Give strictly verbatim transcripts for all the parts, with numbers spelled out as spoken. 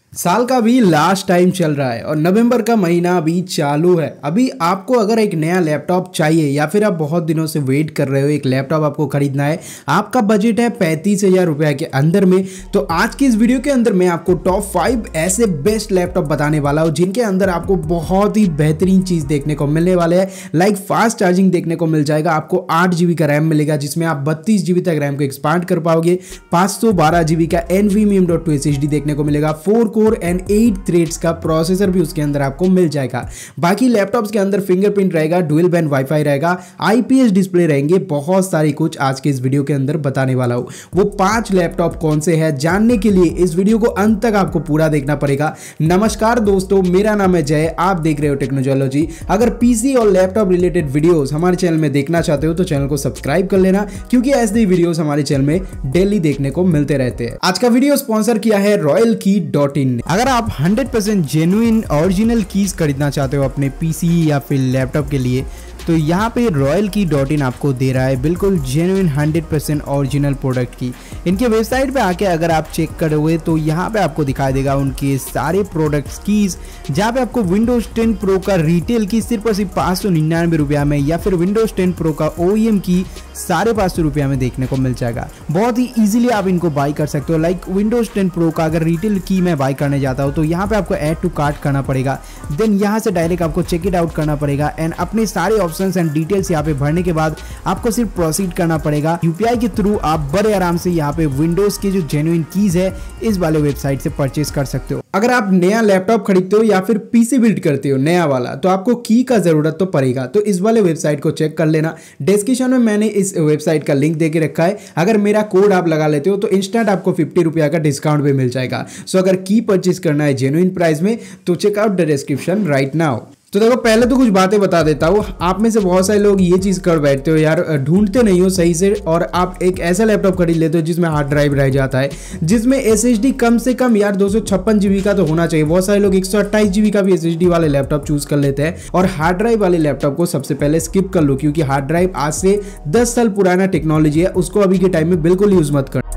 साल का भी लास्ट टाइम चल रहा है और नवंबर का महीना अभी चालू है। अभी आपको अगर एक नया लैपटॉप चाहिए या फिर आप बहुत दिनों से वेट कर रहे हो, एक लैपटॉप आपको खरीदना है, आपका बजट है पैंतीस हजार रुपया के अंदर में, तो आज की इस वीडियो के अंदर मैं आपको टॉप फाइव ऐसे बेस्ट लैपटॉप बताने वाला हूँ जिनके अंदर आपको बहुत ही बेहतरीन चीज देखने को मिलने वाले हैं। लाइक फास्ट चार्जिंग देखने को मिल जाएगा, आपको आठ जीबी का रैम मिलेगा जिसमें आप बत्तीस जीबी तक रैम को एक्सपांड कर पाओगे, पाँच सौ बारह जीबी का NVMe M dot two S H D देखने को मिलेगा, four core and eight threads का प्रोसेसर भी उसके अंदर आपको मिल जाएगा। बाकी लैपटॉप्स के अंदर फिंगरप्रिंट रहेगा, डुअल बैंड वाईफाई रहेगा, आईपीएस डिस्प्ले रहेंगे, बहुत सारी कुछ आज के इस वीडियो के अंदर बताने वाला हूं। वो पांच लैपटॉप कौन से हैं जानने के लिए इस वीडियो को अंत तक आपको पूरा देखना पड़ेगा। नमस्कार दोस्तों, मेरा नाम है जय, आप देख रहे हो टेक्नोलॉजी। अगर पीसी और लैपटॉप रिलेटेड वीडियोस हमारे चैनल में देखना चाहते हो तो चैनल को सब्सक्राइब कर लेना, क्योंकि ऐसे वीडियोस हमारे चैनल में डेली देखने को मिलते रहते हैं। आज का वीडियो स्पॉन्सर किया है रॉयल की डॉट इन ने। अगर आप hundred percent genuine original keys खरीदना चाहते हो अपने पीसी या फिर लैपटॉप के लिए, तो यहाँ पे रॉयल की डॉट इन आपको दे रहा है बिल्कुल genuine hundred percent original product की। इनके वेबसाइट पे आके अगर आप चेक करोगे तो यहाँ पे आपको दिखाई देगा उनके सारे प्रोडक्ट्स कीज, जहाँ पे आपको विंडोज टेन प्रो का रिटेल की सिर्फ और सिर्फ पाँच सौ निन्यानवे रुपया में या फिर विंडोज टेन प्रो का ओईएम की साढ़े पाँच सौ रुपया में देखने को मिल जाएगा। बहुत ही इजीली आप इनको बाई कर सकते हो। लाइक विंडोज टेन प्रो का अगर रिटेल की मैं बाई करने जाता हूँ तो यहाँ पे आपको ऐड टू कार्ट करना पड़ेगा, देन यहाँ से डायरेक्ट आपको चेक इट आउट करना पड़ेगा एंड अपने सारे ऑप्शंस एंड डिटेल्स यहाँ पे भरने के बाद आपको सिर्फ प्रोसीड करना पड़ेगा। यूपीआई के थ्रू आप बड़े आराम से यहाँ पे विंडोज के जो जेन्युइन कीज है इस वाले वेबसाइट से परचेस कर सकते हो। अगर आप नया लैपटॉप खरीदते हो या फिर पीसी बिल्ड करते हो नया वाला, तो आपको की का जरूरत तो पड़ेगा, तो इस वाले वेबसाइट को चेक कर लेना। डिस्क्रिप्शन में मैंने इस वेबसाइट का लिंक देके रखा है, अगर मेरा कोड आप लगा लेते हो तो इंस्टेंट आपको फिफ्टी रुपया का डिस्काउंट भी मिल जाएगा। सो अगर की परचेस करना है जेन्युइन प्राइस में तो check out the description right now. तो देखो, पहले तो कुछ बातें बता देता हूँ। आप में से बहुत सारे लोग ये चीज़ कर बैठते हो यार, ढूंढते नहीं हो सही से, और आप एक ऐसा लैपटॉप खरीद लेते हो जिसमें हार्ड ड्राइव रह जाता है, जिसमें एसएसडी कम से कम यार दो सौ छप्पन जीबी का तो होना चाहिए। बहुत सारे लोग एक सौ अट्ठाईस जीबी का भी एसएसडी वाले लैपटॉप चूज कर लेते हैं, और हार्ड ड्राइव वाले लैपटॉप को सबसे पहले स्किप कर लो, क्योंकि हार्ड ड्राइव आज से दस साल पुराना टेक्नोलॉजी है, उसको अभी के टाइम में बिल्कुल यूज मत कर।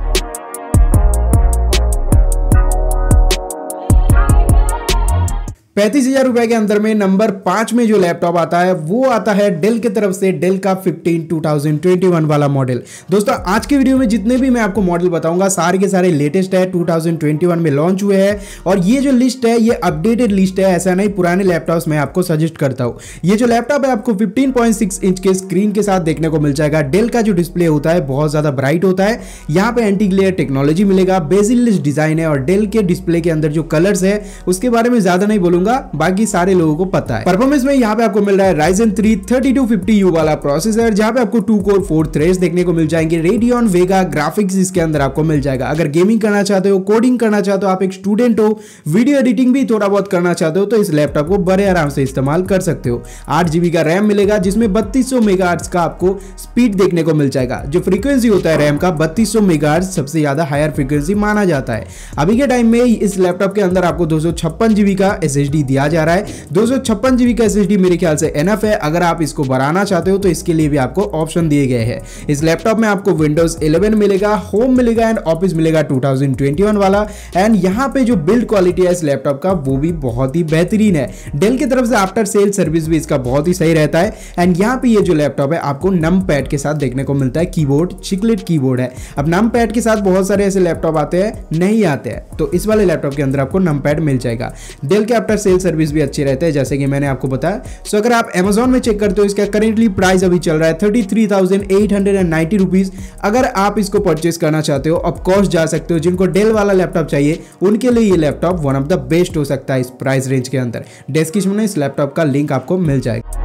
पैंतीस हजार रुपए के अंदर में नंबर पांच में जो लैपटॉप आता है वो आता है डेल की तरफ से, डेल का fifteen two thousand twenty one वाला मॉडल। दोस्तों, आज के वीडियो में जितने भी मैं आपको मॉडल बताऊंगा सारे के सारे लेटेस्ट है, टू थाउजेंड ट्वेंटी वन में लॉन्च हुए हैं, और ये जो लिस्ट है ये अपडेटेड लिस्ट है, ऐसा नहीं पुराने लैपटॉप्स मैं आपको सजेस्ट करता हूँ। ये जो लैपटॉप है आपको फिफ्टीन पॉइंट सिक्स इंच के स्क्रीन के साथ देखने को मिल जाएगा। डेल का जो डिस्प्ले होता है बहुत ज्यादा ब्राइट होता है, यहाँ पे एंटी ग्लेयर टेक्नोलॉजी मिलेगा, बेजिल डिजाइन है, और डेल के डिस्प्ले के अंदर जो कलर्स है उसके बारे में ज्यादा नहीं बोलूंगा, बाकी सारे लोगों को पता है। परफॉर्मेंस में यहाँ पे आपको मिल रहा है Ryzen three thirty two fifty U वाला प्रोसेसर, जहाँ पे आपको टू कोर फोर थ्रेड्स देखने को मिल जाएंगे। रेडियन वेगा ग्राफिक्स इसके अंदर आपको मिल जाएगा। अगर गेमिंग करना चाहते हो, कोडिंग करना चाहते हो, आप एक स्टूडेंट हो, वीडियो एडिटिंग भी थोड़ा बहुत करना चाहते हो, तो इस लैपटॉप को बड़े आराम से इस्तेमाल कर सकते हो। आठ जीबी का रैम मिलेगा जिसमें बत्तीस सौ मेगाहर्ट्ज का आपको स्पीड देखने को मिल जाएगा। जो फ्रीक्वेंसी होता है रैम का बत्तीस सौ मेगाहर्ट्ज सबसे ज्यादा हायर फ्रीक्वेंसी माना जाता है। अभी के टाइम में इस लैपटॉप के अंदर आपको दो सौ छप्पन जीबी का एसएसडी दिया जा रहा है। दो सौ छप्पन जीबी का एसएसडी मेरे ख्याल से एनफ है। अगर आप इसको बढ़ाना चाहते हो तो इसके लिए भी आपको ऑप्शन दिए गए हैं। इस लैपटॉप में आपको विंडोज इलेवन मिलेगा, होम मिलेगा एंड ऑफिस मिलेगा टू थाउजेंड ट्वेंटी वन वाला। एंड यहाँ पे जो बिल्ड क्वालिटी है इस लैपटॉप का वो भी बहुत ही बेहतरीन है। डेल की तरफ से आफ्टर सेल सर्विस भी इसका बहुत ही सही रहता है। एंड यहाँ पे ये जो लैपटॉप है आपको नम पैड के साथ देखने को मिलता है, कीबोर्ड चिकलेट कीबोर्ड है। अब नम पैड के साथ बहुत सारे ऐसे लैपटॉप आते हैं नहीं आते हैं, तो इस वाले लैपटॉप के अंदर आपको नम पैड मिल जाएगा। डेल के आफ्टर सेल सर्विस भी अच्छे रहते हैं, जैसे कि मैंने आपको बताया। सो अगर आप Amazon में चेक करते हो, इसका करेंटली प्राइस अभी चल रहा है thirty three thousand eight hundred ninety rupees. अगर आप इसको परचेस करना चाहते हो, ऑफ कोर्स जा सकते हो। जिनको डेल वाला लैपटॉप चाहिए उनके लिए ये laptop one of the best हो सकता है इस प्राइस रेंज के अंदर। डिस्क्रिप्शन में इस लैपटॉप का लिंक आपको मिल जाएगा।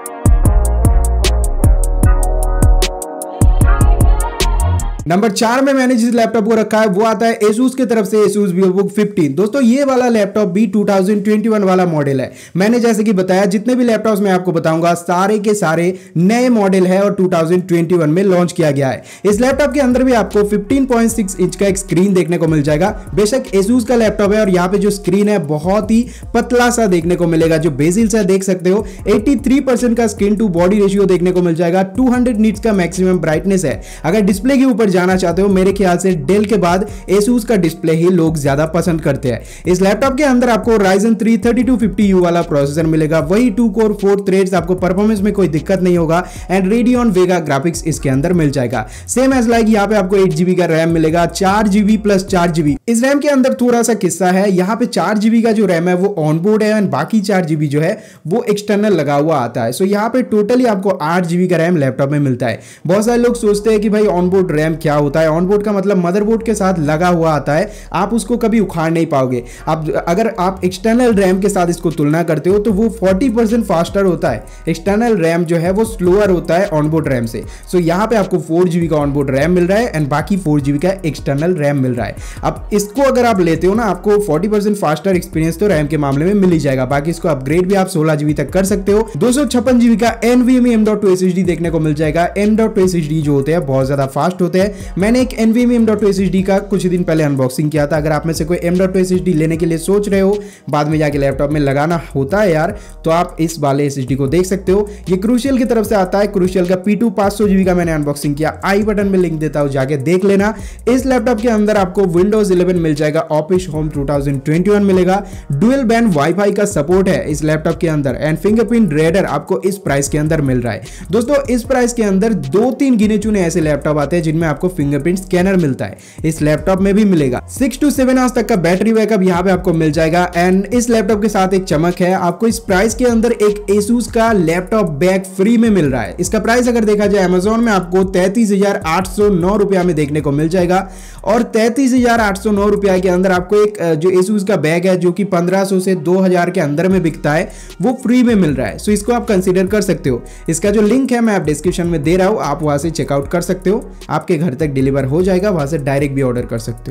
नंबर चार में मैंने जिस लैपटॉप को रखा है वो आता है एसूस की तरफ से, एसूस वीवोबुक फिफ्टीन। दोस्तों, ये वाला लैपटॉप भी टू थाउजेंड ट्वेंटी वन वाला मॉडल है। मैंने जैसे कि बताया जितने भी लैपटॉप्स मैं आपको बताऊंगा सारे के सारे नए मॉडल है और टू थाउजेंड ट्वेंटी वन में लॉन्च किया गया है। इस लैपटॉप के अंदर भी आपको फिफ्टीन पॉइंट सिक्स इंच का एक स्क्रीन देखने को मिल जाएगा। बेशक एसूस का लैपटॉप है और यहाँ पे जो स्क्रीन है बहुत ही पतला सा देखने को मिलेगा। जो बेजिल सा देख सकते हो, तिरासी परसेंट का स्क्रीन टू बॉडी रेशियो देखने को मिल जाएगा। टू हंड्रेड निट्स का मैक्सिमम ब्राइटनेस है। अगर डिस्प्ले के ऊपर जाना चाहते हो, मेरे ख्याल से डेल के बाद एसूस का डिस्प्ले ही लोग ज्यादा पसंद करते हैं। इस लैपटॉप के अंदर आपको Ryzen three thirty two fifty U वाला प्रोसेसर मिलेगा, वही टू कोर फोर थ्रेड्स, आपको परफॉर्मेंस में कोई दिक्कत नहीं होगा एंड रेडियन वेगा ग्राफिक्स इसके अंदर मिल जाएगा। सेम एज लाइक यहाँ पे आपको एट जीबी का रैम मिलेगा, चार जीबी प्लस चार जीबी। इस रैम के अंदर थोड़ा सा किस्सा है, यहाँ पे चार जीबी का जो रैम है वो ऑनबोर्ड है एंड बाकी चार जीबी जो है वो एक्सटर्नल लगा हुआ आता है। सो यहाँ पे टोटली आपको आठ जीबी का रैम लैपटॉप में मिलता है। बहुत सारे लोग सोचते हैं कि भाई ऑनबोर्ड रैम क्या होता है। ऑनबोर्ड का मतलब मदरबोर्ड के साथ लगा हुआ आता है, आप उसको कभी उखाड़ नहीं पाओगे। आप अगर आप एक्सटर्नल रैम के साथ इसको तुलना करते हो तो वो फोर्टी परसेंट फास्टर होता है। एक्सटर्नल रैम जो है वो स्लोअर होता है ऑनबोर्ड रैम से। सो यहाँ पे आपको फोर जीबी का ऑनबोर्ड रैम मिल रहा है एंड बाकी फोर जीबी का एक्सटर्नल रैम मिल रहा है। अब इसको अगर आप लेते हो ना, आपको फोर्टी परसेंट फास्टर एक्सपीरियंस तो रैम के मामले में मिल ही जाएगा। बाकी इसको अपग्रेड भी आप सोलह जीबी तक कर सकते हो। दो सौ छप्पन जीबी का NVMe M dot two SSD देखने को मिल जाएगा। एम डॉट टू एसएसडी जो होते हैं बहुत ज्यादा फास्ट होते हैं। मैंने एक NVMe M dot two SSD का कुछ दिन पहले अनबॉक्सिंग किया था। अगर आप में से कोई एम डॉट टू एसएसडी लेने के लिए सोच रहे हो, बाद में जाके लैपटॉप में लगाना होता है यार, तो आप इस वाले एसएसडी को देख सकते हो। ये क्रूशियल की तरफ से आता है। क्रूशियल का पी टू पाँच सौ जीबी का मैंने अनबॉक्सिंग किया, आई बटन में लिंक देता हूं, जाके देख लेना। इस लैपटॉप के अंदर आपको विंडोज इलेवन मिल जाएगा, office home two thousand twenty one मिलेगा, डुअल बैंड वाईफाई का सपोर्ट है इस लैपटॉप के अंदर एंड फिंगरप्रिंट रीडर आपको इस प्राइस के अंदर मिल रहा है। दोस्तों इस प्राइस के अंदर दो तीन गिने चुने ऐसे लैपटॉप आते हैं जिनमें आपको फिंगरप्रिंट स्कैनर मिलता है, इस लैपटॉप में भी मिलेगा। सिक्स टू सेवन आवर्स तक का बैटरी बैकअप यहाँ पे आपको मिल जाएगा एंड इस लैपटॉप के साथ एक चमक है, आपको इस प्राइस के अंदर एक एसूस का लैपटॉप बैग फ्री में मिल रहा है। इसका प्राइस अगर देखा जाए अमेजोन में आपको तैतीस हजार आठ सौ नौ रुपया में देखने को मिल जाएगा और तैतीस हजार आठ सौ नौ रुपया के अंदर आपको एक जो एसूस का बैग है जो कि पंद्रह सौ से दो हजार के अंदर में बिकता है वो फ्री में मिल रहा है। सो इसको आप कंसीडर कर सकते हो। इसका जो लिंक है मैं आप डिस्क्रिप्शन में दे रहा हूं, आप वहां से चेकआउट कर सकते हो, आपके घर तक डिलीवर हो जाएगा, वहां से डायरेक्ट भी ऑर्डर कर सकते हो।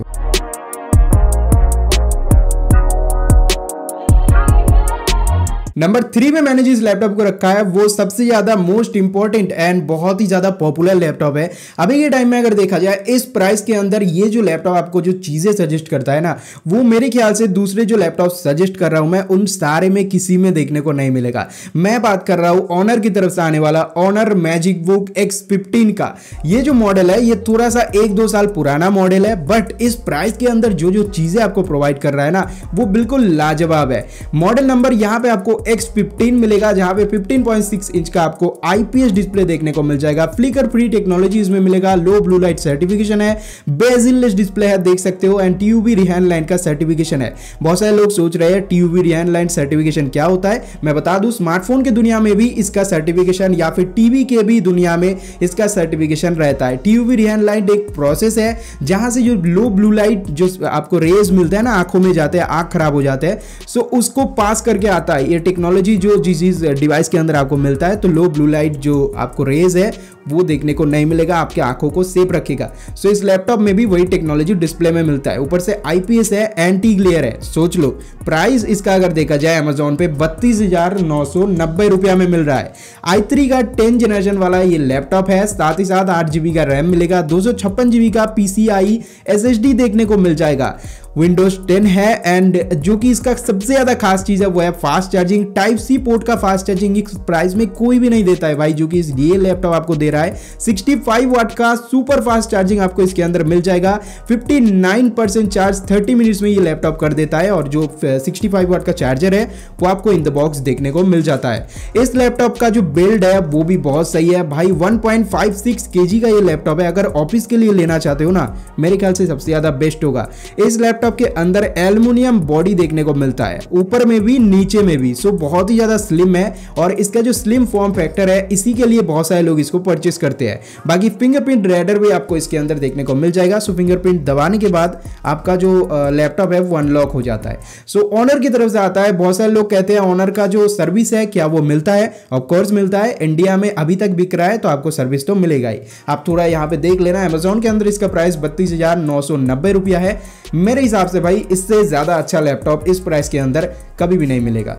नंबर थ्री में मैंने जिस लैपटॉप को रखा है वो सबसे ज्यादा मोस्ट इंपॉर्टेंट एंड बहुत ही ज्यादा पॉपुलर लैपटॉप है अभी के टाइम में। अगर देखा जाए इस प्राइस के अंदर ये जो लैपटॉप आपको जो चीजें सजेस्ट करता है ना, वो मेरे ख्याल से दूसरे जो लैपटॉप सजेस्ट कर रहा हूं मैं उन सारे में किसी में देखने को नहीं मिलेगा। मैं बात कर रहा हूं ऑनर की तरफ से आने वाला Honor Magic Book X fifteen का। ये जो मॉडल है ये थोड़ा सा एक दो साल पुराना मॉडल है, बट इस प्राइस के अंदर जो जो चीजें आपको प्रोवाइड कर रहा है ना वो बिल्कुल लाजवाब है। मॉडल नंबर यहाँ पे आपको एक्स फिफ्टीन मिलेगा, जहां पे फिफ्टीन पॉइंट सिक्स इंच का आपको आईपीएस डिस्प्ले देखने को मिल जाएगा। फ्लिकर फ्री टेक्नोलॉजी इसमें मिलेगा, लो ब्लू लाइट सर्टिफिकेशन है, बेजिललेस डिस्प्ले है देख सकते हो एंड टीयूवी रिहाइन लाइन का सर्टिफिकेशन है। बहुत सारे लोग सोच रहे हैं टीयूवी रिहाइन लाइन सर्टिफिकेशन क्या होता है, मैं बता दूं स्मार्टफोन की दुनिया में भी इसका सर्टिफिकेशन या फिर टीवी के भी दुनिया में इसका सर्टिफिकेशन रहता है। टीयूवी रिहाइन लाइन एक प्रोसेस है जहां से जो लो ब्लू लाइट जो आपको रेज मिलता है ना, आंखों में जाते हैं, आंख खराब हो जाते हैं, सो उसको पास करके आता है ये टेक्नोलॉजी जो जिस डिवाइस के अंदर आपको मिलता है। तो लो ब्लू लाइट जो आपको रेज है वो देखने को नहीं मिलेगा, आपके आंखों को सेफ रखेगा। सो इस लैपटॉप में भी वही टेक्नोलॉजी डिस्प्ले में मिलता है, ऊपर से आईपीएस है, एंटी ग्लेयर है। सोच लो प्राइस इसका अगर देखा जाए अमेजोन पे बत्तीस हजार नौ सौ नब्बे रुपया में मिल रहा है। आई थ्री का टेन जनरेशन वाला ये लैपटॉप है, साथ ही साथ आठ जीबी का रैम मिलेगा, दो सौ छप्पन जीबी का पीसीआई एसएसडी देखने को मिल जाएगा, विंडोज टेन है एंड जो कि इसका सबसे ज्यादा खास चीज है वो है fast charging. Type C port का फास्ट चार्जिंग इस प्राइस में कोई भी नहीं देता है भाई, जो कि ये लैपटॉप आपको दे रहा है। सिक्सटी फाइव वाट का सुपर फास्ट चार्जिंग आपको इसके अंदर मिल जाएगा। Fifty nine percent charge thirty minutes में ये लैपटॉप कर देता है और जो सिक्सटी फाइव वाट का चार्जर है वो आपको इन द बॉक्स देखने को मिल जाता है। इस लैपटॉप का जो बिल्ड है वो भी बहुत सही है भाई, one point five six KG का ये लैपटॉप है। अगर ऑफिस के लिए लेना चाहते हो ना, मेरे ख्याल से सबसे ज्यादा बेस्ट होगा। इस लैपटॉप के अंदर एल्युमिनियम बॉडी देखने को मिलता है, ऊपर में भी नीचे में भी, सो बहुत ही ज्यादा स्लिम है और इसका जो स्लिम फॉर्म फैक्टर है इसी के लिए बहुत सारे लोग इसको परचेस करते हैं। बाकी फिंगरप्रिंट रीडर भी आपको इसके अंदर देखने को मिल जाएगा। सो फिंगरप्रिंट दबाने के बाद आपका जो लैपटॉप है वो अनलॉक हो जाता है। सो ऑनर की तरफ से आता है। बहुत सारे लोग कहते हैं ऑनर का जो सर्विस है क्या वो मिलता है, ऑफ कोर्स मिलता है। इंडिया में अभी तक बिक रहा है तो आपको सर्विस तो मिलेगा ही। आप थोड़ा यहाँ पे देख लेना, अमेजोन के अंदर इसका प्राइस बत्तीस हजार नौ सौ नब्बे रुपया है। मेरे हिसाब से भाई इससे ज्यादा अच्छा लैपटॉप इस प्राइस के अंदर कभी भी नहीं मिलेगा।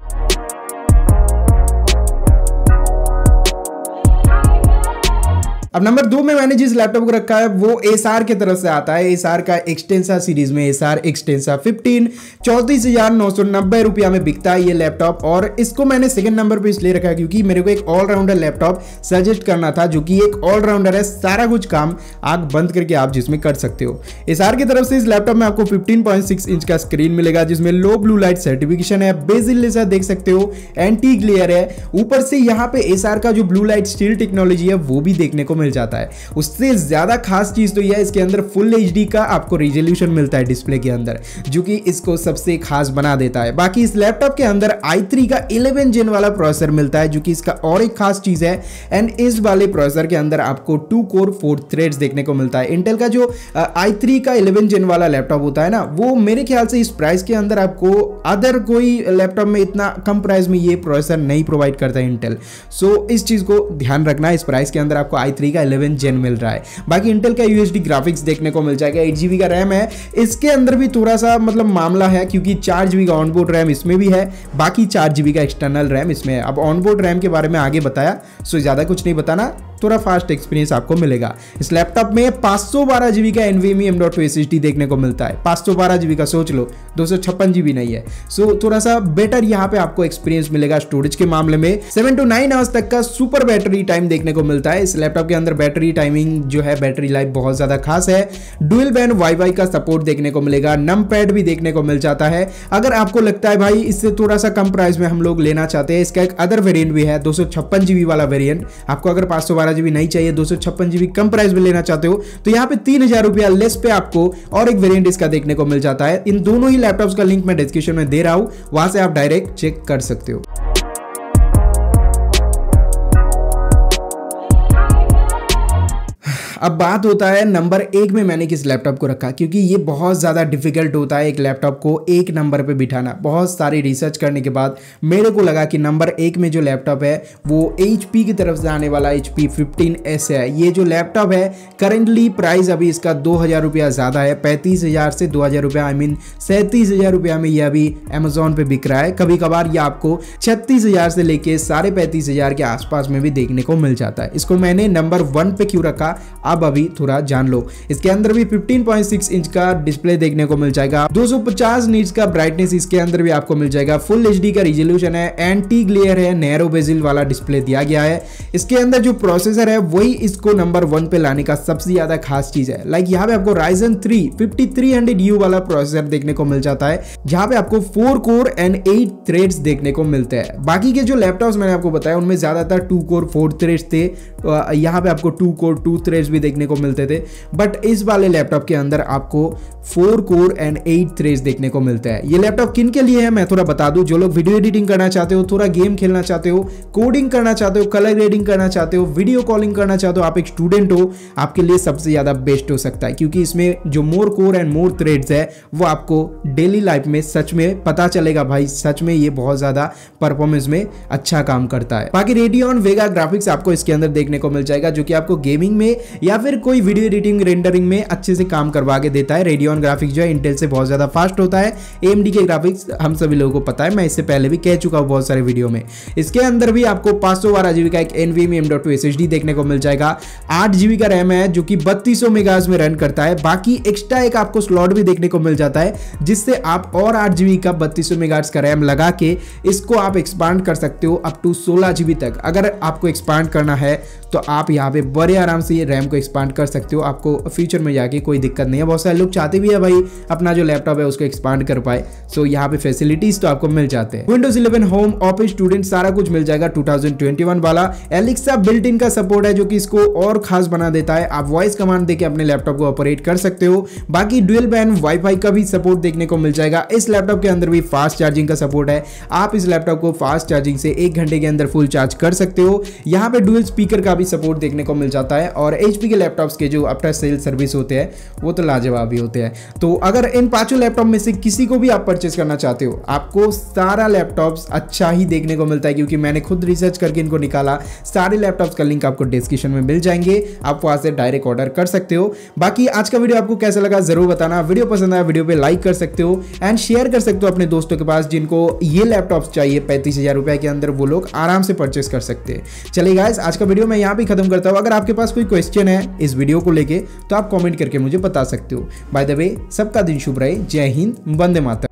अब नंबर दो में मैंने जिस लैपटॉप को रखा है वो एसआर की तरफ से आता है। एसआर का एक्सटेंसा सीरीज में एसआर एक्सटेंसा फिफ्टीन चौंतीस हजार नौ सौ नब्बे रुपया में बिकता है ये लैपटॉप। और इसको मैंने सेकंड नंबर पे इसलिए रखा है क्योंकि मेरे को एक ऑलराउंडर लैपटॉप सजेस्ट करना था, जो कि एक ऑलराउंडर है, सारा कुछ काम आंख बंद करके आप जिसमें कर सकते हो। एसआर की तरफ से इस लैपटॉप में आपको फिफ्टीन पॉइंट सिक्स इंच का स्क्रीन मिलेगा, जिसमें लो ब्लू लाइट सर्टिफिकेशन है, बेजिल लेजर देख सकते हो, एंटी ग्लेयर है। ऊपर से यहाँ पे एसआर का जो ब्लू लाइट स्टील टेक्नोलॉजी है वो भी देखने को मिल जाता है। उससे ज्यादा खास चीज तो यह है इसके अंदर फुल एचडी का आपको रिजोल्यूशन मिलता है डिस्प्ले के अंदर, जो कि इसको सबसे खास बना देता है। बाकी इस लैपटॉप के अंदर आई थ्री का इलेवन जेन वाला प्रोसेसर मिलता है, जो कि इसका और एक खास चीज है। एंड इस वाले प्रोसेसर के अंदर आपको टू कोर फोर थ्रेड्स देखने को मिलता है। इंटेल का जो आई थ्री का इलेवन जेन वाला लैपटॉप होता है ना, वो मेरे ख्याल से इस प्राइस के अंदर आपको अदर कोई लैपटॉप में इतना कम प्राइस में ये प्रोसेसर नहीं प्रोवाइड करता है इंटेल। सो इस चीज को ध्यान रखना, इस प्राइस के अंदर आपको आई थ्री का इलेवन जेन मिल रहा है। बाकी इंटेल का यूएसडी ग्राफिक्स देखने को मिल जाएगा, एट जीबी का रैम है। इसके अंदर भी थोड़ा सा मतलब मामला है क्योंकि चार जीबी का ऑनबोर्ड रैम इसमें भी है, बाकी चार जीबी का एक्सटर्नल रैम इसमें है। अब ऑनबोर्ड रैम के बारे में आगे बताया, सो ज्यादा कुछ नहीं बताना, थोड़ा फास्ट एक्सपीरियंस आपको मिलेगा। इस लैपटॉप में पाँच सौ बारह जीबी का NVMe M dot two SSD देखने को मिलता है। पाँच सौ बारह जीबी का सोच लो, दो सौ छप्पन जीबी नहीं है। सो थोड़ा सा बेटर यहाँ पे आपको एक्सपीरियंस मिलेगा स्टोरेज के मामले में। सेवन टू नाइन आवर्स तक का सुपर बैटरी टाइम देखने को मिलता है। इस लैपटॉप के अंदर बैटरी टाइमिंग जो है, बैटरी लाइफ बहुत ज्यादा खास है। डुअल बैंड वाईफाई का सपोर्ट देखने को मिलेगा, नम पैड भी देखने को मिल जाता है। अगर आपको लगता है भाई इससे थोड़ा सा कम प्राइस में हम लोग लेना चाहते हैं, इसका एक अदर वेरिएंट भी है, दो सौ छप्पन जीबी वाला वेरिएंट। आपको अगर पाँच सौ बारह जीबी नहीं चाहिए, दो सौ छप्पन जीबी कम प्राइस में लेना चाहते हो, तो यहाँ पे तीन हजार रुपया लेस पे आपको और एक वेरिएंट इसका देखने को मिल जाता है। इन दोनों ही लैपटॉप्स का लिंक मैं डिस्क्रिप्शन में दे रहा हूं, वहां से आप डायरेक्ट चेक कर सकते हो। अब बात होता है नंबर एक में मैंने किस लैपटॉप को रखा, क्योंकि ये बहुत ज़्यादा डिफिकल्ट होता है एक लैपटॉप को एक नंबर पे बिठाना। बहुत सारी रिसर्च करने के बाद मेरे को लगा कि नंबर एक में जो लैपटॉप है वो एच पी की तरफ से आने वाला एच पी फिफ्टीन एस है। ये जो लैपटॉप है करेंटली प्राइस अभी इसका दो हज़ार रुपया ज़्यादा है, पैंतीस हज़ार से दो हज़ार रुपया आई मीन सैंतीस हज़ार रुपया में ये अभी अमेजोन पे बिक रहा है। कभी कभार ये आपको छत्तीस हज़ार से लेके साढ़े पैंतीस हज़ार के आसपास में भी देखने को मिल जाता है। इसको मैंने नंबर वन पे क्यों रखा, अब अभी थोड़ा जान लो। इसके अंदर भी फिफ्टीन पॉइंट सिक्स इंच का डिस्प्ले देखने को मिल जाएगा, दो सौ पचास नीट्स का ब्राइटनेस इसके अंदर भी आपको मिल जाएगा, फुल एचडी का रिजोल्यूशन है, एंटी ग्लेयर है, नैरो बेजिल वाला डिस्प्ले दिया गया है। इसके अंदर जो प्रोसेसर है वही इसको नंबर वन पे लाने का सबसे ज्यादा खास चीज है। लाइक यहाँ पे आपको Ryzen three fifty three hundred U वाला प्रोसेसर देखने को मिल जाता है, जहां पे आपको four core and eight threads देखने को मिलते हैं। बाकी के जो लैपटॉप्स मैंने आपको बताया उनमें ज्यादातर टू कोर फोर थ्रेड्स थे, यहाँ पे आपको टू कोर टू थ्रेड्स भी देखने को मिलते थे, बट इस वाले लैपटॉप के अंदर आपको four core and eight threads देखने को मिलता है। ये लैपटॉप किन के लिए है मैं थोड़ा बता दूं, जो लोग वीडियो एडिटिंग करना चाहते हो, थोड़ा गेम खेलना चाहते हो, कोडिंग करना चाहते हो, कलर ग्रेडिंग करना चाहते हो, वीडियो कॉलिंग करना चाहते हो, आप एक स्टूडेंट हो, आपके लिए सबसे ज्यादा बेस्ट हो सकता है, क्योंकि इसमें जो more core and more threads है वो आपको डेली लाइफ में सच में पता चलेगा भाई सच में ये बहुत ज्यादा परफॉर्मेंस में अच्छा काम करता है। बाकी रेडियन वेगा ग्राफिक्स आपको इसके अंदर देखने को मिल जाएगा, जो कि आपको गेमिंग में या फिर कोई वीडियो एडिटिंग रेंडरिंग में अच्छे से काम करवा के देता है। रेडियन ग्राफिक्स जो है इंटेल से बहुत ज्यादा फास्ट होता है। एएमडी के ग्राफिक्स हम सभी लोगों को पता है, मैं इससे पहले भी कह चुका हूं बहुत सारे वीडियो में। इसके अंदर भी आपको पाँच सौ बारह जीबी का एक NVMe M dot two SSD देखने को मिल जाएगा, आठ जीबी का रैम है जो कि बत्तीस सौ मेगाहर्ट्ज में रन करता है। बाकी एक्स्ट्रा एक आपको स्लॉट भी देखने को मिल जाता है, जिससे आप और आठ जीबी का बत्तीस सौ मेगाहर्ट्ज का रैम लगा के इसको आप एक्सपांड कर सकते हो अप टू सोलह जीबी तक। अगर आपको एक्सपांड करना है तो आप यहाँ पे बड़े आराम से ये रैम को एक्सपांड कर सकते हो, आपको फ्यूचर में जाके कोई दिक्कत नहीं है। बहुत सारे लोग चाहते भी है भाई अपना जो लैपटॉप है उसको एक्सपांड कर पाए, सो यहाँ पे फैसिलिटीज तो आपको मिल जाते हैं। Windows eleven home, office, student सारा कुछ मिल जाएगा। टू थाउजेंड ट्वेंटी वन वाला एलेक्सा बिल्ट इन का सपोर्ट है, जो कि इसको और खास बना देता है। आप वॉइस कमांड देके अपने लैपटॉप को ऑपरेट कर सकते हो। बाकी डुअल बैंड वाईफाई का भी सपोर्ट देखने को मिल जाएगा। इस लैपटॉप के अंदर भी फास्ट चार्जिंग का सपोर्ट है, आप इस लैपटॉप को फास्ट चार्जिंग से एक घंटे के अंदर फुल चार्ज कर सकते हो। यहाँ पे डुअल स्पीकर का भी सपोर्ट देखने को मिल जाता है और एचपी के लैपटॉप्स के जो आफ्टर सेल सर्विस होते हैं वो तो लाजवाब ही होते हैं। तो अगर इन पांचों लैपटॉप में से किसी को भी आप परचेस करना चाहते हो, आपको सारा लैपटॉप्स अच्छा ही देखने को मिलता है, क्योंकि मैंने खुद रिसर्च करके इनको निकाला। सारे लैपटॉप्स का लिंक आपको डिस्क्रिप्शन में मिल जाएंगे, आप वहां से डायरेक्ट ऑर्डर कर सकते हो। बाकी आज का वीडियो आपको कैसा लगा जरूर बताना। वीडियो पसंद आया वीडियो पे लाइक कर सकते हो एंड शेयर कर सकते हो अपने दोस्तों के पास जिनको ये लैपटॉप्स चाहिए पैंतीस हजार रुपए के अंदर, वो लोग आराम से परचेस कर सकते हैं। चलिए गाइस, आज का वीडियो मैं यहाँ पे खत्म करता हूँ। अगर आपके पास कोई क्वेश्चन है इस वीडियो को लेके तो आप कमेंट करके मुझे बता सकते हो। बाय द वे, सबका दिन शुभ रहे। जय हिंद, वंदे मातरम।